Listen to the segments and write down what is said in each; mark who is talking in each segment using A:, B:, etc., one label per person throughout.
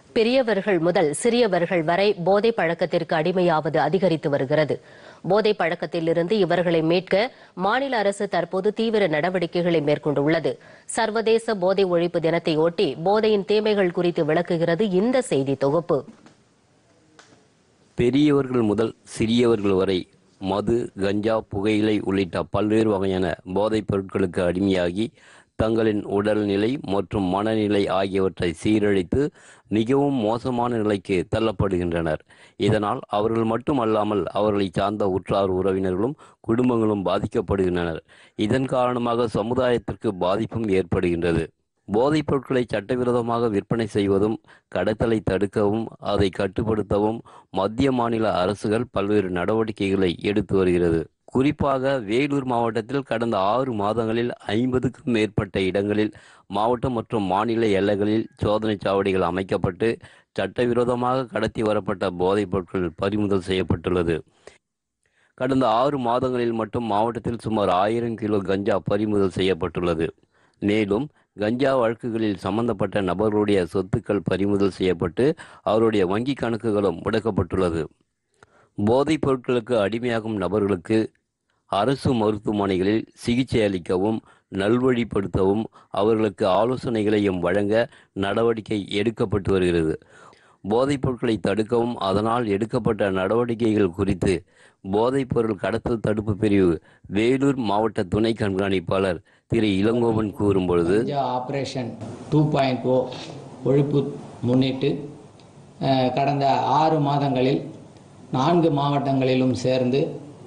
A: பெரியவர்கள் முதல் சிறியவர்கள் வரை போதை பழக்கத்திற்கு அடிமையாவது அதிகரித்து வருகிறது. போதை பழக்கத்திலிருந்து இவர்களை மீட்க மாநில அரசு தற்போது தீவிர நடவடிக்கைகளை மேற்கொண்டுள்ளது. சர்வதேச போதை ஒழிப்பு தினத்தையொட்டி போதையின் தீமைகள் குறித்து விளக்குகிறது இந்த செய்தி தொகுப்பு.
B: பெரியவர்கள் முதல் சிறியவர்கள் வரை மது, கஞ்சா, புகையிலை உள்ளிட்ட பல்வேறு வகையான போதைப் பொருட்களுக்கு அடிமையாகி தங்களின் உடல்நிலை மற்றும் மனநிலை ஆகியவற்றை சீரழித்து மிகவும் மோசமான நிலைக்கு தள்ளப்படுகின்றனர். இதனால் அவர்கள் மட்டுமல்லாமல் அவர்களை சார்ந்த உற்றார் உறவினர்களும் குடும்பங்களும் பாதிக்கப்படுகின்றனர். இதன் காரணமாக சமுதாயத்திற்கு பாதிப்பும் ஏற்படுகின்றது. போதைப் பொருட்களை சட்டவிரோதமாக விற்பனை செய்வதும் கடத்தலை தடுக்கவும் அதை கட்டுப்படுத்தவும் மத்திய மாநில அரசுகள் பல்வேறு நடவடிக்கைகளை எடுத்து வருகிறது. குறிப்பாக வேலூர் மாவட்டத்தில் கடந்த 6 மாதங்களில் 50க்கும் மேற்பட்ட இடங்களில் மாவட்டம் மற்றும் மாநில எல்லைகளில் சோதனை சாவடிகள் அமைக்கப்பட்டு சட்டவிரோதமாக கடத்தி வரப்பட்ட போதைப் பொருட்கள் பறிமுதல் செய்யப்பட்டுள்ளது. கடந்த 6 மாதங்களில் மட்டும் மாவட்டத்தில் சுமார் 1000 கிலோ கஞ்சா பறிமுதல் செய்யப்பட்டுள்ளது. மேலும் கஞ்சா வழக்குகளில் சம்பந்தப்பட்ட நபர்களுடைய சொத்துக்கள் பறிமுதல் செய்யப்பட்டு அவருடைய வங்கி கணக்குகளும் முடக்கப்பட்டுள்ளது. போதைப் பொருட்களுக்கு அடிமையாகும் நபர்களுக்கு அரசு மருத்துவமனைகளில் சிகிச்சை அளிக்கவும் நல்வழிப்படுத்தவும் அவர்களுக்கு ஆலோசனைகளையும் வழங்க நடவடிக்கை எடுக்கப்பட்டு வருகிறது. போதைப் பொருட்களை தடுக்கவும் அதனால் எடுக்கப்பட்ட நடவடிக்கைகள் குறித்து போதைப் பொருள் கடத்தல் தடுப்பு பிரிவு வேலூர் மாவட்ட துணை கண்காணிப்பாளர் திரு இளங்கோவன் கூறும்பொழுது,
C: ஆபரேஷன் 2.0 ஒழிப்பு முன்னிட்டு கடந்த 6 மாதங்களில் 4 மாவட்டங்களிலும் சேர்ந்து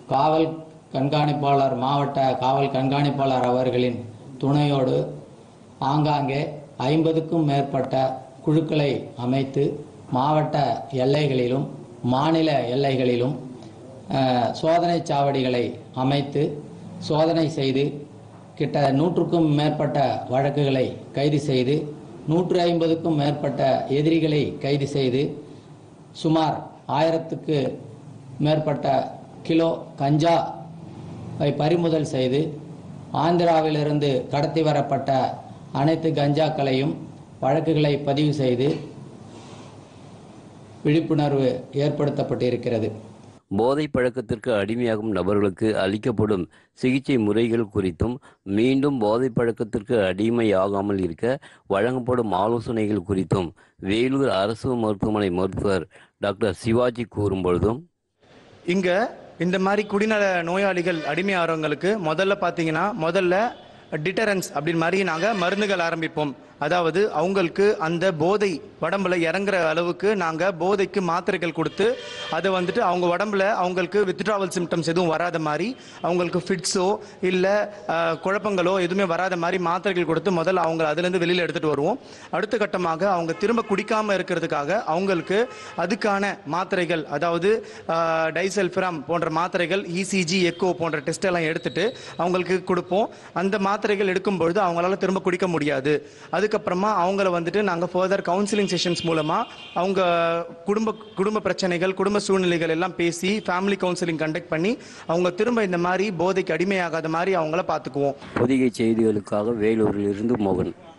C: மாவட்ட காவல் கண்காணிப்பாளர் அவர்களின் துணையோடு ஆங்காங்கே 50க்கும் மேற்பட்ட குழுக்களை அமைத்து மாவட்ட எல்லைகளிலும் மாநில எல்லைகளிலும் சோதனை சாவடிகளை அமைத்து சோதனை செய்து கிட்ட 100க்கும் மேற்பட்ட வழக்குகளை கைது செய்து 150க்கும் மேற்பட்ட எதிரிகளை கைது செய்து சுமார் 1000க்கு மேற்பட்ட கிலோ கஞ்சா பறிமுதல் செய்து ஆந்திராவிலிருந்து கடத்தி வரப்பட்ட அனைத்து கஞ்சாக்களையும் வழக்குகளை பதிவு செய்து விழிப்புணர்வு ஏற்படுத்தப்பட்டிருக்கிறது.
B: போதை பழக்கத்திற்கு அடிமையாகும் நபர்களுக்கு அளிக்கப்படும் சிகிச்சை முறைகள் குறித்தும் மீண்டும் போதை பழக்கத்திற்கு அடிமையாகாமல் இருக்க வழங்கப்படும் ஆலோசனைகள் குறித்தும் வேலூர் அரசு மருத்துவமனை மருத்துவர் டாக்டர் சிவாஜி கூறும்பொழுதும்,
D: இங்க இந்த மாதிரி குடிநல நோயாளிகள் அடிமையாகிறவங்களுக்கு முதல்ல டிட்டரன்ஸ் அப்படின்னு மாதிரி நாங்கள் மருந்துகள் ஆரம்பிப்போம். அதாவது அவங்களுக்கு அந்த போதை உடம்புல இறங்குற அளவுக்கு நாங்கள் போதைக்கு மாத்திரைகள் கொடுத்து அதை அவங்க உடம்புல அவங்களுக்கு வித்ட்ராவல் சிம்டம்ஸ் எதுவும் வராத மாதிரி அவங்களுக்கு ஃபிட்ஸோ இல்லை குழப்பங்களோ எதுவுமே வராத மாதிரி மாத்திரைகள் கொடுத்து முதல்ல அவங்க அதுலேருந்து வெளியில் எடுத்துகிட்டு வருவோம். அடுத்த கட்டமாக அவங்க திரும்ப குடிக்காமல் இருக்கிறதுக்காக அவங்களுக்கு அதுக்கான மாத்திரைகள், அதாவது டைசல்ஃபிராம் போன்ற மாத்திரைகள், இசிஜி, எக்கோ போன்ற டெஸ்ட் எல்லாம் எடுத்துட்டு அவங்களுக்கு கொடுப்போம். அந்த மாத்திரைகள் எடுக்கும்பொழுது அவங்களால திரும்ப குடிக்க முடியாது. அதுக்கப்புறமா அவங்கள நாங்கள் ஃபர்தர் கவுன்சிலிங் செஷன்ஸ் மூலமாக அவங்க குடும்ப பிரச்சனைகள், குடும்ப சூழ்நிலைகள் எல்லாம் பேசி ஃபேமிலி கவுன்சிலிங் கண்டக்ட் பண்ணி அவங்க திரும்ப இந்த மாதிரி போதைக்கு அடிமையாகாத மாதிரி அவங்கள பார்த்துக்குவோம்.
B: பொதிகை செய்திகளுக்காக வேலூரில் இருந்து மோகன்.